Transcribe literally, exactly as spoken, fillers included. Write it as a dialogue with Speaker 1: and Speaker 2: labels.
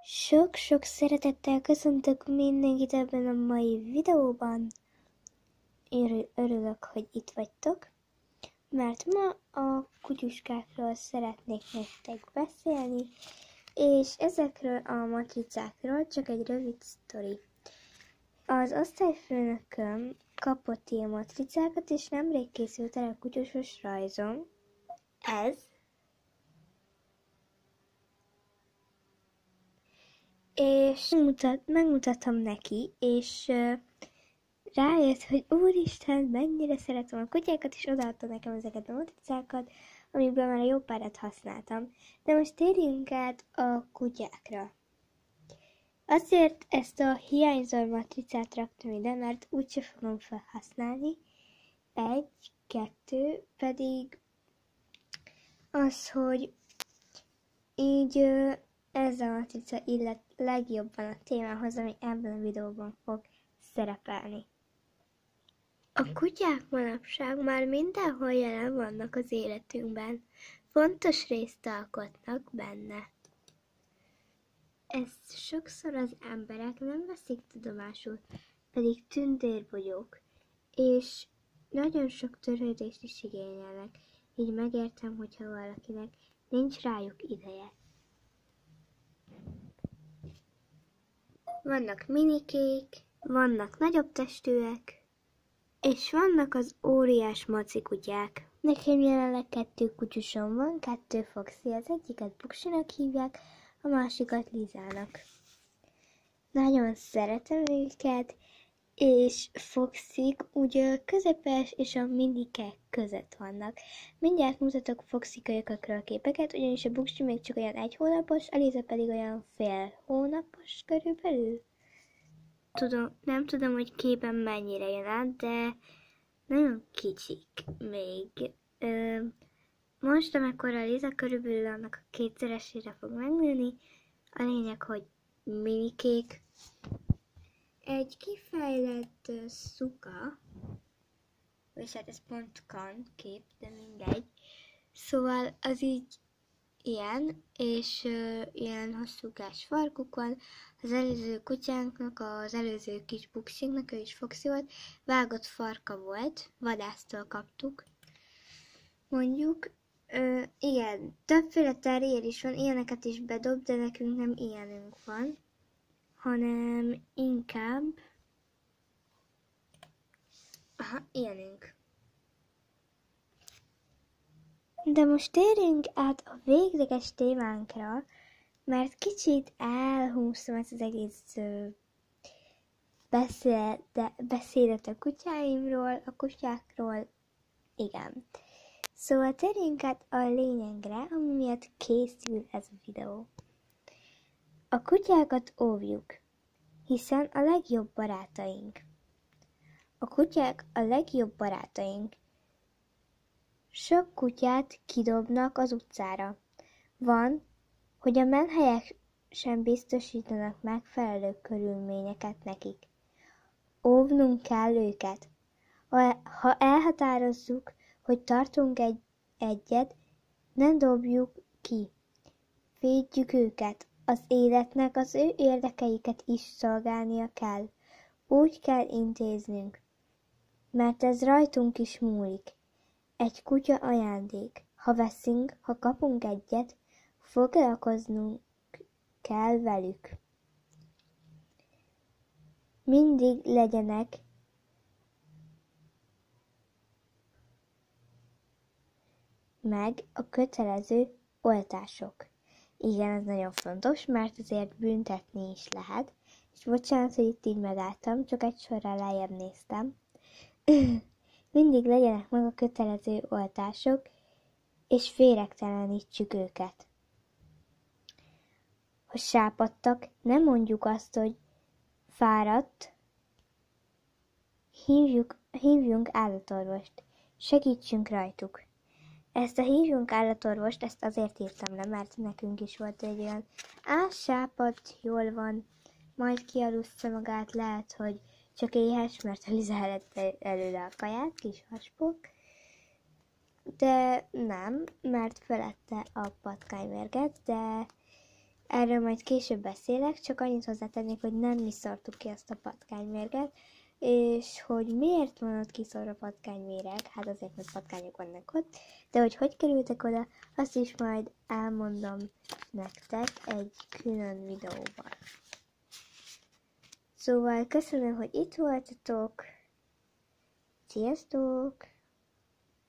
Speaker 1: Sok-sok szeretettel köszöntök mindenkit ebben a mai videóban. Én örülök, hogy itt vagytok, mert ma a kutyuskákról szeretnék nektek beszélni, és ezekről a matricákról csak egy rövid sztori. Az osztályfőnököm kapott ilyen matricákat, és nemrég készült el a kutyusos rajzom. Ez. És mutat, megmutatom neki, és uh, rájött, hogy úristen, mennyire szeretem a kutyákat, és odaadta nekem ezeket a matricákat, amikből már a jó párat használtam. De most térjünk át a kutyákra. Azért ezt a hiányzó matricát raktam ide, mert úgyse fogom felhasználni. Egy, kettő, pedig az, hogy így uh, ez a matrica illet legjobban a témához, ami ebben a videóban fog szerepelni. A kutyák manapság már mindenhol jelen vannak az életünkben. Fontos részt alkotnak benne. Ezt sokszor az emberek nem veszik tudomásul, pedig tündérbogyók, és nagyon sok törődést is igényelnek, így megértem, hogyha valakinek nincs rájuk ideje. Vannak minikék, vannak nagyobb testűek, és vannak az óriás macikutyák. Nekem jelenleg kettő kutyusom van, kettő foxy, az egyiket Buksinak hívják, a másikat Lizának. Nagyon szeretem őket, és foxyk ugye közepes és a minikek között vannak. Mindjárt mutatok foxy kölyökökről képeket, ugyanis a Buksi még csak olyan egy hónapos, a Liza pedig olyan fél hónapos körülbelül. Tudom, nem tudom, hogy képen mennyire jön át, de nagyon kicsik még. Ö, most, amikor a Liza körülbelül annak a kétszeresére fog megnőni, a lényeg, hogy minikék. Egy kifejlett uh, szuka, és hát ez pont kan kép, de mindegy. Szóval az így ilyen, és uh, ilyen hosszúkás farkuk van. Az előző kutyánknak, az előző kis Buksinknak, ő is foxy volt, vágott farka volt, vadásztól kaptuk. Mondjuk, uh, igen, többféle terrier is van, ilyeneket is bedob, de nekünk nem ilyenünk van, hanem inkább aha, ilyenünk. De most térjünk át a végleges témánkra, mert kicsit elhúztam ezt az egész uh, beszél, de, beszédet a kutyáimról, a kutyákról, igen. Szóval térjünk át a lényegre, ami miatt készül ez a videó. A kutyákat óvjuk, hiszen a legjobb barátaink. A kutyák a legjobb barátaink. Sok kutyát kidobnak az utcára. Van, hogy a menhelyek sem biztosítanak megfelelő körülményeket nekik. Óvnunk kell őket. Ha elhatározzuk, hogy tartunk egy egyet, ne dobjuk ki. Védjük őket. Az életnek az ő érdekeiket is szolgálnia kell. Úgy kell intéznünk, mert ez rajtunk is múlik. Egy kutya ajándék. Ha veszünk, ha kapunk egyet, foglalkoznunk kell velük. Mindig legyenek meg a kötelező oltások. Igen, ez nagyon fontos, mert azért büntetni is lehet. És bocsánat, hogy itt így megálltam, csak egy sorral lejjebb néztem. Mindig legyenek meg a kötelező oltások, és féregtelenítsük őket. Ha sápadtak, nem mondjuk azt, hogy fáradt, hívjuk, hívjunk állatorvost, segítsünk rajtuk. Ezt a hívjunk állatorvost, ezt azért írtam le, mert nekünk is volt egy olyan, á, sápadt, jól van, majd kialussza magát, lehet, hogy csak éhes, mert a Liza elette előle a kaját, kis haspok. De nem, mert felette a patkánymérget, de Erről majd később beszélek, csak annyit hozzátennék, hogy nem mi szartuk ki ezt a patkánymérget, és hogy miért van ott kiszorva patkányméreg, hát azért, mert patkányok vannak ott, de hogy hogy kerültek oda, azt is majd elmondom nektek egy külön videóban. Szóval köszönöm, hogy itt voltatok. Sziasztok!